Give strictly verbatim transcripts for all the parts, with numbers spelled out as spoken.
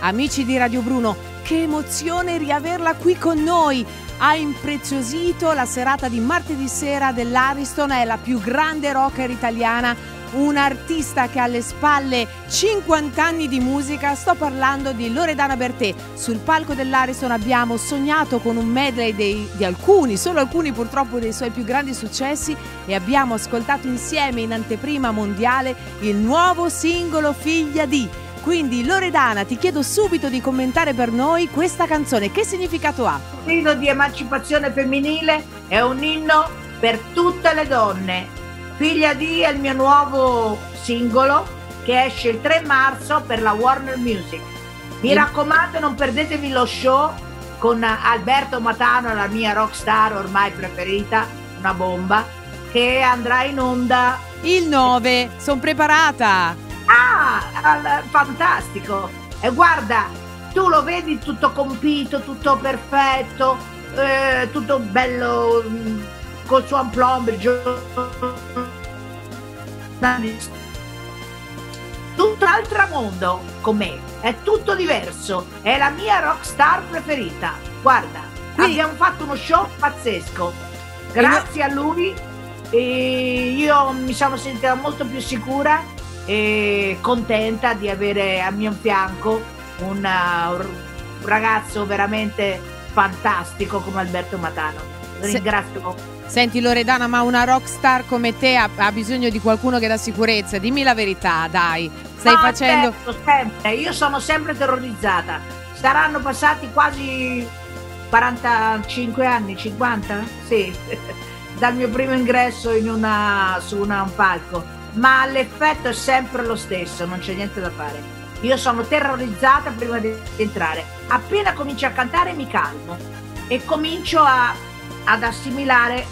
Amici di Radio Bruno, che emozione riaverla qui con noi! Ha impreziosito la serata di martedì sera dell'Ariston, è la più grande rocker italiana, un'artista che ha alle spalle cinquanta anni di musica. Sto parlando di Loredana Bertè. Sul palco dell'Ariston abbiamo sognato con un medley dei, di alcuni, solo alcuni purtroppo, dei suoi più grandi successi, e abbiamo ascoltato insieme in anteprima mondiale il nuovo singolo Figlia di. Quindi Loredana, ti chiedo subito di commentare per noi questa canzone. Che significato ha? Un inno di emancipazione femminile, è un inno per tutte le donne. Figlia di è il mio nuovo singolo che esce il tre marzo per la Warner Music. Mi e... raccomando, non perdetevi lo show con Alberto Matano, la mia rockstar ormai preferita, una bomba, che andrà in onda il nove. Sono preparata. Ah, fantastico! E guarda, tu lo vedi tutto compito, tutto perfetto, eh, tutto bello, col suo aplomb, tutto altro mondo con me, è tutto diverso, è la mia rockstar preferita. Guarda, quindi abbiamo fatto uno show pazzesco, grazie a lui, e io mi sono sentita molto più sicura e contenta di avere a mio fianco una, un ragazzo veramente fantastico come Alberto Matano. Ringrazio. Senti Loredana, ma una rockstar come te ha, ha bisogno di qualcuno che dà sicurezza. Dimmi la verità, dai. Stai no, facendo... Certo, sempre. Io sono sempre terrorizzata. Saranno passati quasi quarantacinque anni, cinquanta? Sì, dal mio primo ingresso in una, su una, un palco. Ma l'effetto è sempre lo stesso, non c'è niente da fare. Io sono terrorizzata prima di entrare. Appena comincio a cantare mi calmo e comincio a, ad assimilare,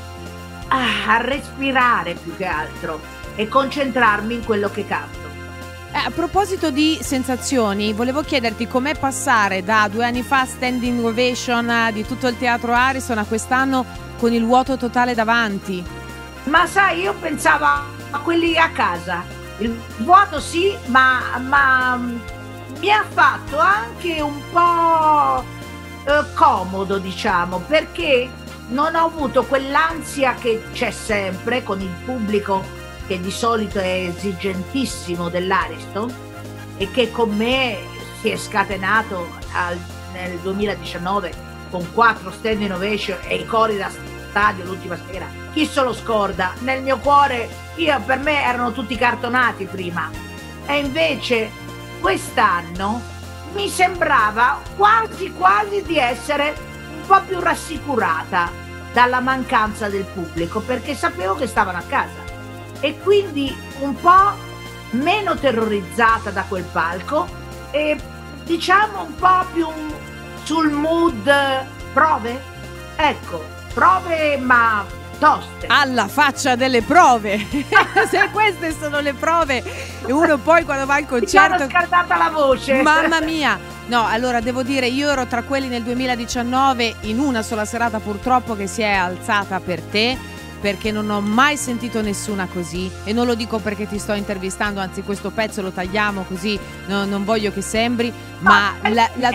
a, a respirare più che altro e concentrarmi in quello che canto. Eh, a proposito di sensazioni, volevo chiederti com'è passare da due anni fa standing ovation di tutto il teatro Ariston a quest'anno con il vuoto totale davanti. Ma sai, io pensavo a quelli a casa, il vuoto sì, ma, ma mi ha fatto anche un po' eh, comodo, diciamo, perché non ho avuto quell'ansia che c'è sempre con il pubblico, che di solito è esigentissimo dell'Ariston e che con me si è scatenato al, nel duemiladiciannove con quattro standing ovation e i cori da stadio l'ultima sera. Chi se lo scorda? Nel mio cuore, io, per me erano tutti cartonati prima, e invece quest'anno mi sembrava quasi quasi di essere un po' più rassicurata dalla mancanza del pubblico, perché sapevo che stavano a casa e quindi un po' meno terrorizzata da quel palco e diciamo un po' più sul mood prove, ecco, prove ma toste. Alla faccia delle prove. Se queste sono le prove, uno poi quando va al concerto... Mi sono scaldata la voce. Mamma mia. No, allora devo dire, io ero tra quelli nel duemiladiciannove, in una sola serata purtroppo, che si è alzata per te, perché non ho mai sentito nessuna così, e non lo dico perché ti sto intervistando, anzi questo pezzo lo tagliamo così, no, non voglio che sembri, ma no, la, la...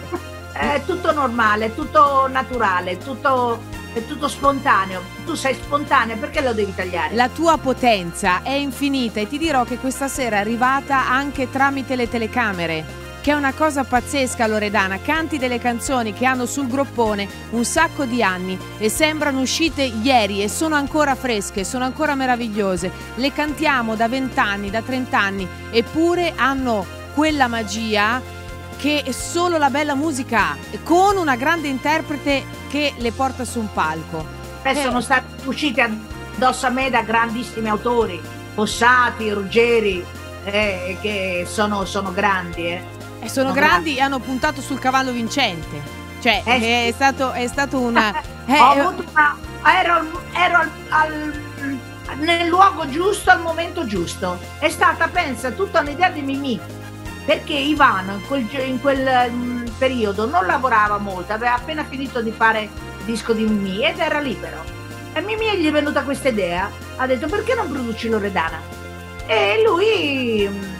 è tutto normale, è tutto naturale, tutto, è tutto spontaneo. Tu sei spontanea, perché lo devi tagliare? La tua potenza è infinita, e ti dirò che questa sera è arrivata anche tramite le telecamere, che è una cosa pazzesca. Loredana, canti delle canzoni che hanno sul groppone un sacco di anni e sembrano uscite ieri e sono ancora fresche, sono ancora meravigliose, le cantiamo da vent'anni, da trent'anni, eppure hanno quella magia che solo la bella musica ha, con una grande interprete che le porta su un palco. Eh, eh. Sono state uscite addosso a me da grandissimi autori, Fossati, Ruggeri, eh, che sono, sono grandi, eh. E sono, sono grandi, grandi e hanno puntato sul cavallo vincente, cioè eh, è, sì. stato, è stato una... Eh, Ho avuto una ero, ero al, al, nel luogo giusto al momento giusto. È stata, pensa, tutta un'idea di Mimì, perché Ivano in quel, in quel um, periodo non lavorava molto, aveva appena finito di fare il disco di Mimì ed era libero, e Mimì gli è venuta questa idea, ha detto: perché non produci Loredana? E lui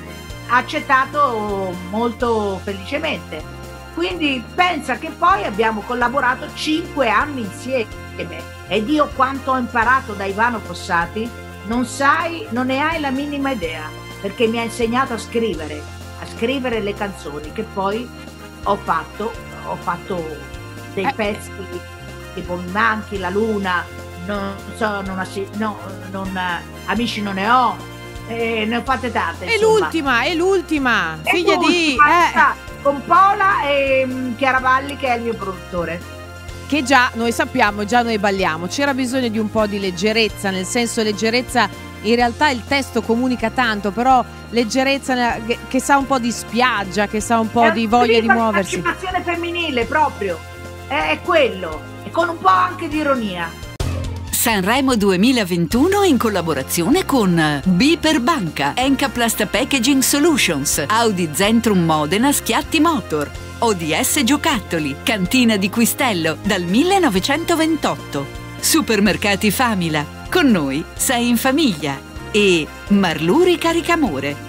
ha accettato molto felicemente. Quindi pensa che poi abbiamo collaborato cinque anni insieme e Dio quanto ho imparato da Ivano Fossati, non sai, non ne hai la minima idea, perché mi ha insegnato a scrivere, a scrivere le canzoni che poi ho fatto, ho fatto dei eh. pezzi tipo Mi manchi, La luna, non so, non, no, non, Amici non ne ho, eh, ne ho fatte tante. E l'ultima, è l'ultima, è figlia l'ultima, di... Eh. Con Pola e um, Chiaravalli, che è il mio produttore. Che già noi sappiamo, già noi balliamo. C'era bisogno di un po' di leggerezza, nel senso leggerezza, in realtà il testo comunica tanto, però leggerezza che, che sa un po' di spiaggia, che sa un po' è di voglia di muoversi. È un'emancipazione femminile proprio, è, è quello, e con un po' anche di ironia. Sanremo duemilaventuno in collaborazione con B per Banca, Encaplast Packaging Solutions, Audi Zentrum Modena Schiatti Motor, O D S Giocattoli, Cantina di Quistello dal millenovecentoventotto, Supermercati Famila, con noi sei in famiglia, e Marluri Caricamore.